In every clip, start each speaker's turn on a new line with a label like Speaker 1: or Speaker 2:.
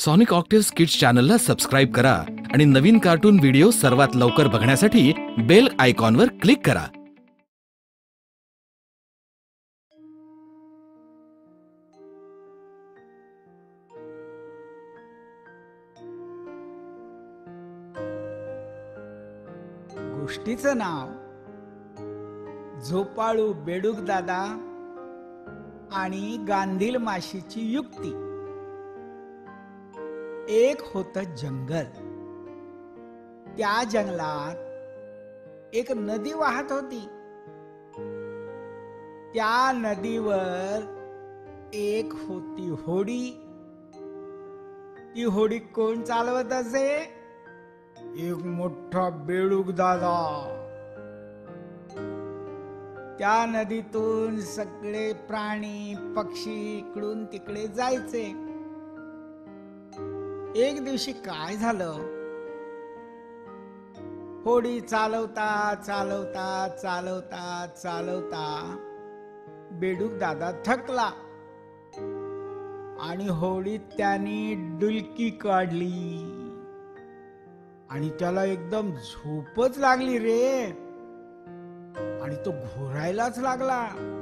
Speaker 1: Sonic Octaves Kids चॅनलला subscribe करा आणि नवीन कार्टून व्हिडिओ सर्वात लवकर बघण्यासाठी बेल आयकॉनवर क्लिक करा.
Speaker 2: गोष्टीचं नाव झोपाळू बेडूक दादा आणि गांधील माशीची युक्ती. एक होतं जंगल. त्या जंगलात एक नदी वाहत होती. त्या नदीवर एक होती होडी. ती होडी कोण चालवत असे? एक मोठा बेडूक दादा. त्या नदीतून सगळे प्राणी पक्षी इकडून तिकडे जायचे. एक दिवशी काय झालं, होडी चालवता चालवता चालवता चालवता बेडूक दादा थकला आणि होडीत त्याने डुलकी काढली आणि त्याला एकदम झोपच लागली रे. आणि तो घोरायलाच लागला.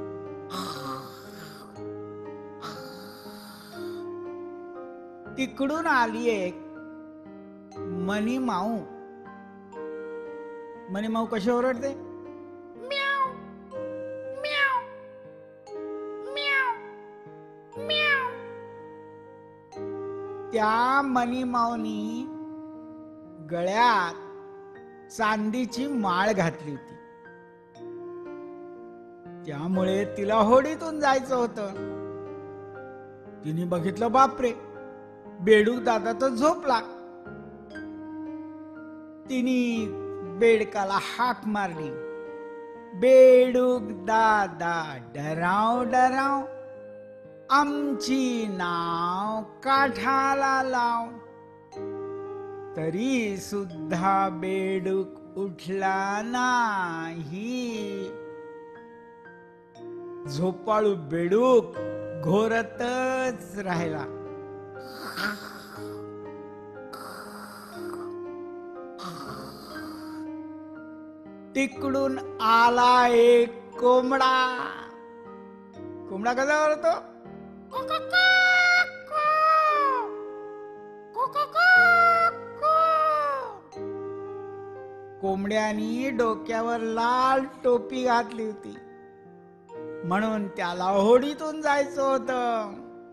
Speaker 2: तिकडून आली एक मनी माऊ. मनी माऊ कशी ओरडते? म्याव म्याव म्याव म्याव. त्या मनी माऊनी गळ्यात चांदीची माळ घातली होती. त्यामुळे तिला होडीतून जायचं होतं. तिने बघितलं, बापरे, बेडूक दादा तर झोपला. तिने बेडकाला हाक मारली, बेडूक दादा डराव डराव, आमची नाव काठाला लाव. तरी सुद्धा बेडूक उठला नाही. झोपाळू बेडूक घोरतच राहिला. तिकडून आला एक कोंबडा. कोंबडा कसा ओरडतो? कोंबड्यानी डोक्यावर लाल टोपी घातली होती, म्हणून त्याला होडीतून जायचं होतं.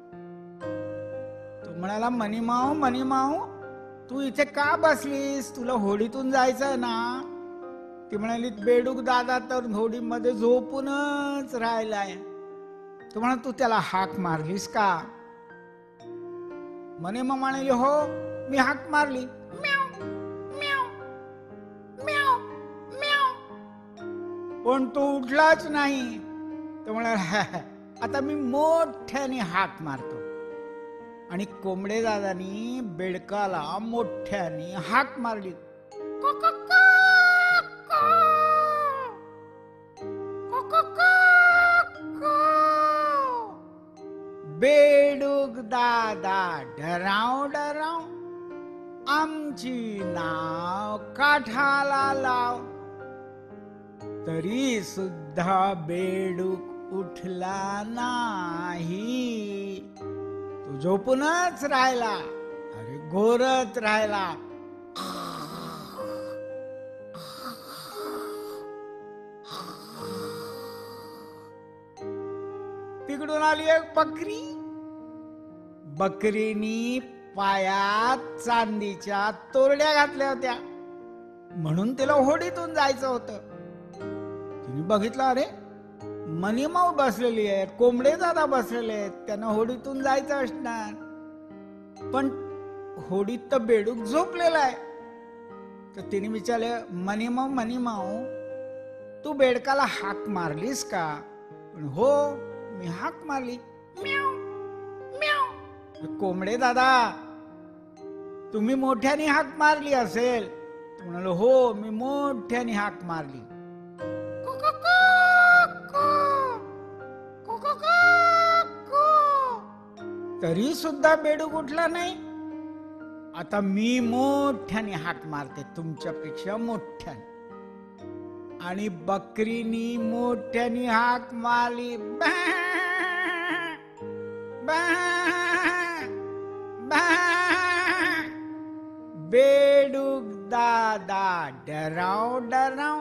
Speaker 2: तो म्हणाला, मनी माऊ मनी माऊ, तू इथे का बसलीस? तुला होडीतून जायचंय ना? ती म्हणाली, बेडूक दादा तर होडीमध्ये झोपूनच राहिलाय. तो म्हणा, तू त्याला हाक मारलीस का? मनी माऊ म्हणाली, हो, मी हाक मारली. म्याव म्याव म्याव म्याव. पण तो उठलाच नाही. तो म्हणाला, आता मी मोठ्याने हाक मारतो. आणि कोंबडे दादानी बेडकाला मोठ्याने हाक मारली. बेडूक दादा डराव डराव, आमची नाव काठाला लाव. तरी सुद्धा बेडूक उठला नाही. तो झोपूनच राहिला. अरे घोरत राहिला. तिकडून आली एक बकरी. बकरीनी पायात चांदीच्या तोरड्या घातल्या होत्या, म्हणून तिला होडीतून जायचं होतं. तिने बघितलं, अरे, मनी माऊ बसलेली आहे, कोंबडे दादा बसलेले आहेत, त्यांना होडीतून जायचं असणार. पण होडीत तर बेडूक झोपलेला आहे. तर तिने विचारलं, मनी माऊ, तू बेडकाला हाक मारलीस का? पण हो, मी हाक मारली. म्याव म्याव. कोंबडे दादा, तुम्ही मोठ्याने हाक मारली असेल? म्हणालो, हो, मी मोठ्याने हाक मारली. तरी सुद्धा बेडूक उठला नाही. आता मी मोठ्याने हाक मारते, तुमच्यापेक्षा मोठ्याने. आणि बकरीनी मोठ्याने हाक मारली, बॅ, बॅ, बॅ. बेडूक दादा डराव डराव,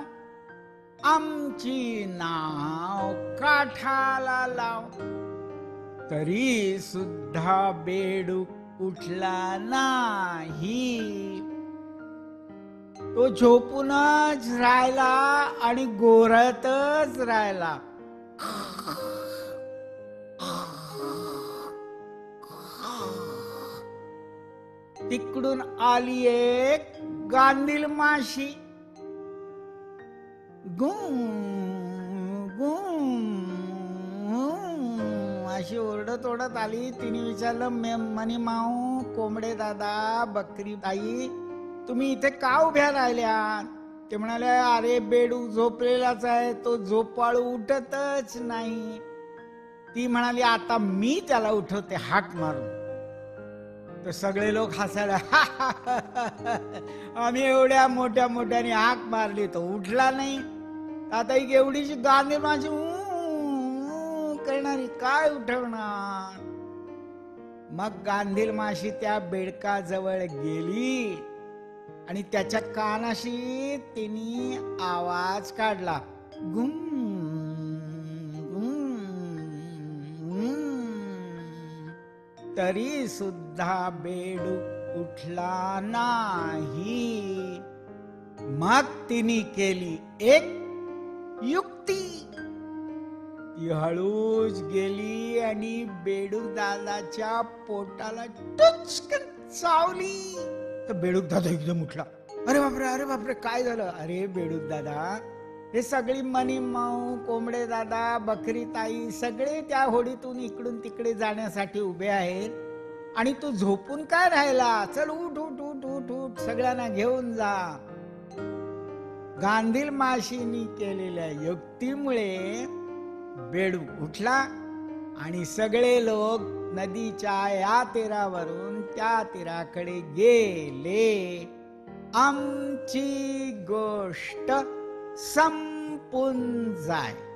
Speaker 2: आमची नाव काठाला लाव. तरी सुद्धा बेडूक उठला नाही. तो झोपूनच राहिला आणि गोरतच राहिला. तिकडून आली एक गांधील माशी. अशी ओरडत ओरडत आली. तिने विचारलं, मनी माऊ, कोंबडे दादा, बकरी ताई, तुम्ही इथे का उभ्या राहिल्या? ते म्हणाले, अरे बेडूक झोपलेलाच आहे, तो झोपाळू उठतच नाही. ती म्हणाली, आता मी त्याला उठवते हाक मारून. तर सगळे लोक हसायला, आम्ही एवढ्या मोठ्या मोठ्याने हाक मारली तो उठला नाही. आता एक एवढीशी गांधी माझी करणारी काय उठवणार? मग गांधील माशी त्या बेडकाजवळ गेली आणि त्याच्या कानाशी तिने आवाज काढला, गुम गुम. तरी सुद्धा बेडूक उठला नाही. मग तिने केली एक युक्ती. ती हळूच गेली आणि बेडूक दादाच्या पोटाला टचकन चावली. तर बेडूक दादा एकदम उठला. अरे बापरे, अरे बापरे, काय झालं? अरे बेडूक दादा, हे सगळी मनी माऊ, कोंबडे दादा, बकरी ताई सगळे त्या होडीतून इकडून तिकडे जाण्यासाठी उभे आहेत आणि तू झोपून काय राहिला? चल उठ उठ उठ उठ उठ, सगळ्यांना घेऊन जा. गांधील माशीनी केलेल्या युक्तीमुळे बेडूक उठला आणि सगळे लोक नदीच्या या तीरावरून त्या तीराकडे गेले. आमची गोष्ट संपून जाय.